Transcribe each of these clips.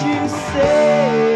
you say?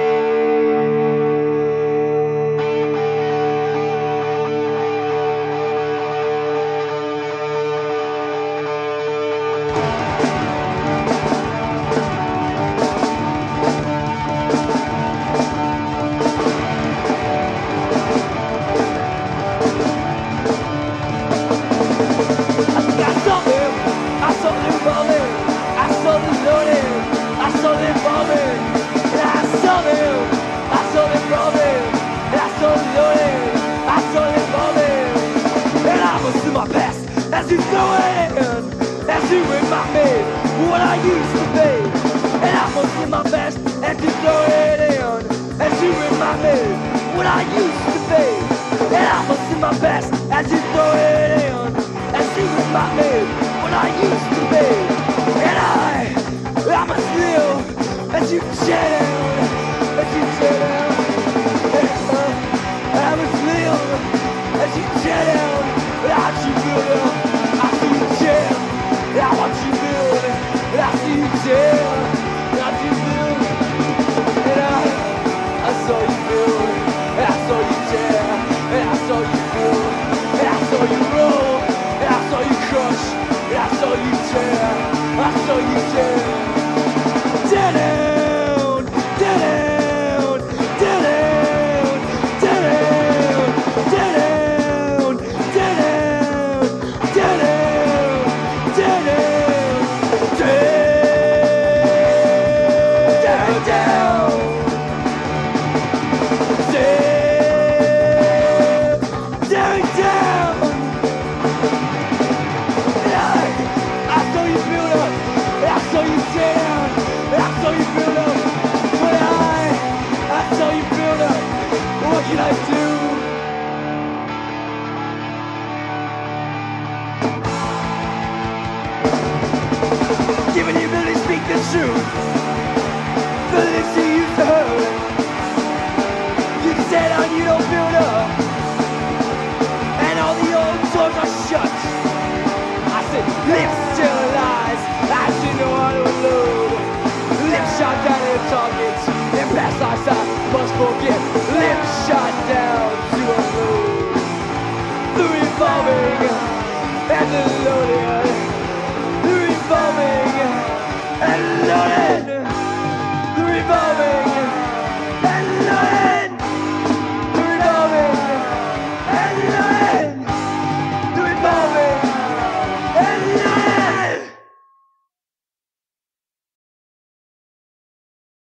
I saw the revolving, I saw the loading, I saw the revolving, and I saw them, I saw the revolving, and I saw the loading, I saw the revolving, and I must do my best as you throw it in, as you remind me what I used to be, and I must do my best as you throw it in, as you remind me what I used to be, and I must do my best as you throw it in, as you remind me what I used to be, and I must live as you tear down, as you tear down, I must live as you tear down, and I watch you build up, I see you tear, and I watch you build, and I see you tear, and I see you build, and I saw you build, and I saw you tear, and I saw you build, and I saw you roll, and I saw you crush, and I saw you tear, I saw you tear. Tear down, tear down, tear down, tear down, tear down, tear down, tear down, tear down, tear down, tear down. I saw you build up, I saw you tear down, I saw you build up, but I saw you build up. What can I do? Giving you ability to speak the truth, the lips you used to hurt. You can say down, you don't build up, and all the old doors are shut. I said, lips still lies, I should know how to unload. Lips shot down at targets, and past lives I must forget. Lips shot down to unload. The revolving and the loading.